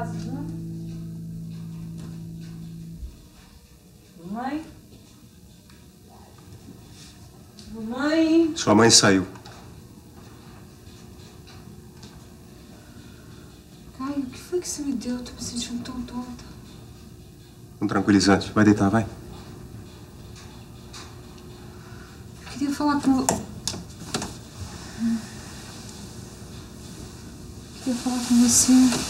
casa, né? Mamãe? Mamãe? Sua mãe saiu. Caio, o que foi que você me deu? Eu tô me sentindo tão tonta. Um tranquilizante. Vai deitar, vai. Eu queria falar com... Eu queria falar com você.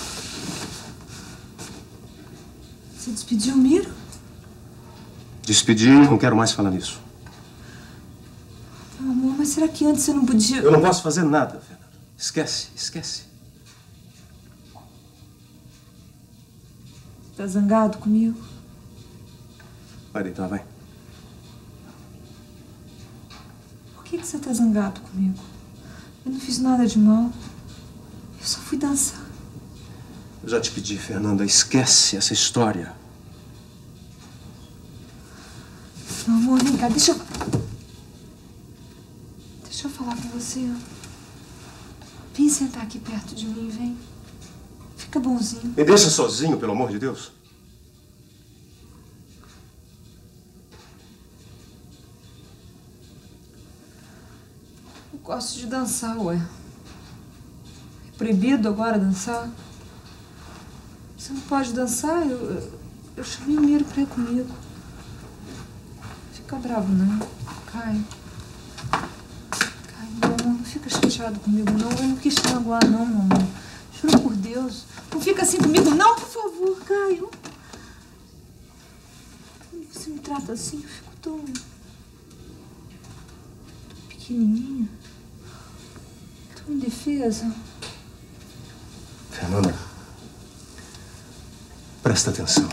Você despediu o Miro? Despedi, não quero mais falar nisso. Amor, mas será que antes você não podia... Eu não posso fazer nada, Fernanda. Esquece, esquece. Tá zangado comigo? Vai deitar, vai. Por que você tá zangado comigo? Eu não fiz nada de mal. Eu só fui dançar. Eu já te pedi, Fernanda, esquece essa história. Não, amor, vem cá, deixa eu falar com você. Vem sentar aqui perto de mim, vem. Fica bonzinho. Me deixa sozinho, pelo amor de Deus. Eu gosto de dançar, ué. É proibido agora dançar? Você não pode dançar? Eu chamei o Miro pra ir comigo. Fica bravo, não. Caio. Caio, não fica chateado comigo, não. Eu não quis te magoar, não, mamãe. Juro por Deus. Não fica assim comigo, não, por favor, Caio. Quando você me trata assim, eu fico tão pequenininha. Tão indefesa. Fernanda, presta atenção.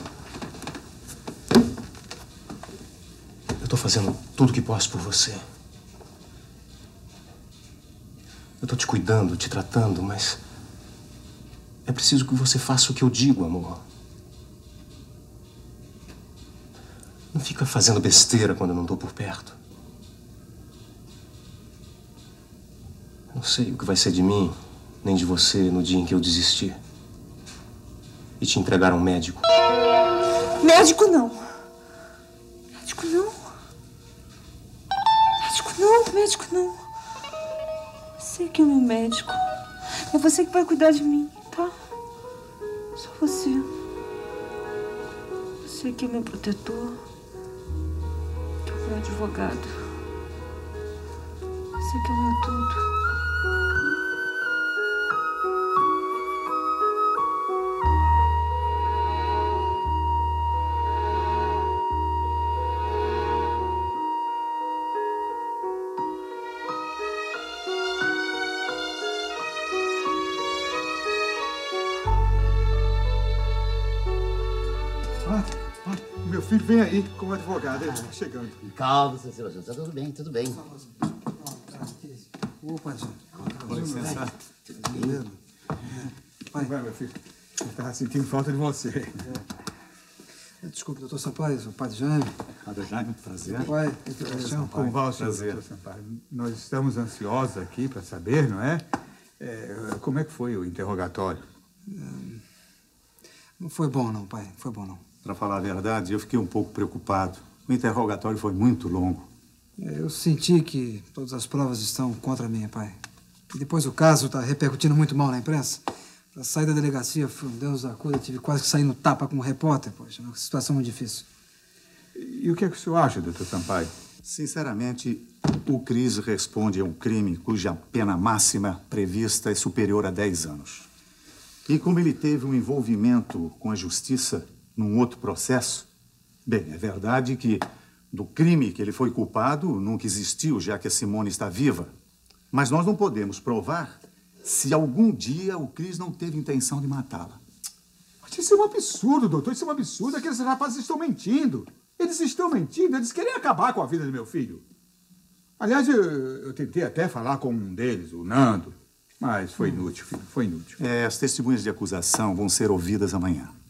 Eu tô fazendo tudo o que posso por você. Eu tô te cuidando, te tratando, mas... é preciso que você faça o que eu digo, amor. Não fica fazendo besteira quando eu não tô por perto. Eu não sei o que vai ser de mim, nem de você, no dia em que eu desistir. E te entregar a um médico. Médico não. Médico não. Médico não, médico não. Você que é o meu médico. É você que vai cuidar de mim, tá? Só você. Você que é meu protetor. Que é o meu advogado. Você que é o meu tudo. Meu filho vem aí como advogado, ele está chegando. Calma, seu Sebastião, tá tudo bem, tudo bem. Opa, Jean. Com licença. Beleza? Pai. Vai, meu filho. Eu estava sentindo falta de você. Desculpe, doutor Sampaio, sou o padre Jaime. Padre Jaime, prazer. Pai, Como vai o senhor, doutor Sampaio? Nós estamos ansiosos aqui para saber, não é? Como é que foi o interrogatório? Não foi bom, não, pai. Foi bom, não. Para falar a verdade, eu fiquei um pouco preocupado. O interrogatório foi muito longo. Eu senti que todas as provas estão contra mim, pai. E depois o caso está repercutindo muito mal na imprensa. Para sair da delegacia, Deus da cura, tive quase que sair no tapa com um repórter, poxa. Uma situação muito difícil. E o que é que o senhor acha, doutor Sampaio? Sinceramente, o Cris responde a um crime cuja pena máxima prevista é superior a 10 anos. E como ele teve um envolvimento com a justiça num outro processo, bem, é verdade que do crime que ele foi culpado nunca existiu, já que a Simone está viva. Mas nós não podemos provar se algum dia o Cris não teve intenção de matá-la. Mas isso é um absurdo, doutor. Isso é um absurdo. Aqueles rapazes estão mentindo. Eles estão mentindo. Eles querem acabar com a vida do meu filho. Aliás, eu tentei até falar com um deles, o Nando. Mas foi inútil, filho. Foi inútil. As testemunhas de acusação vão ser ouvidas amanhã.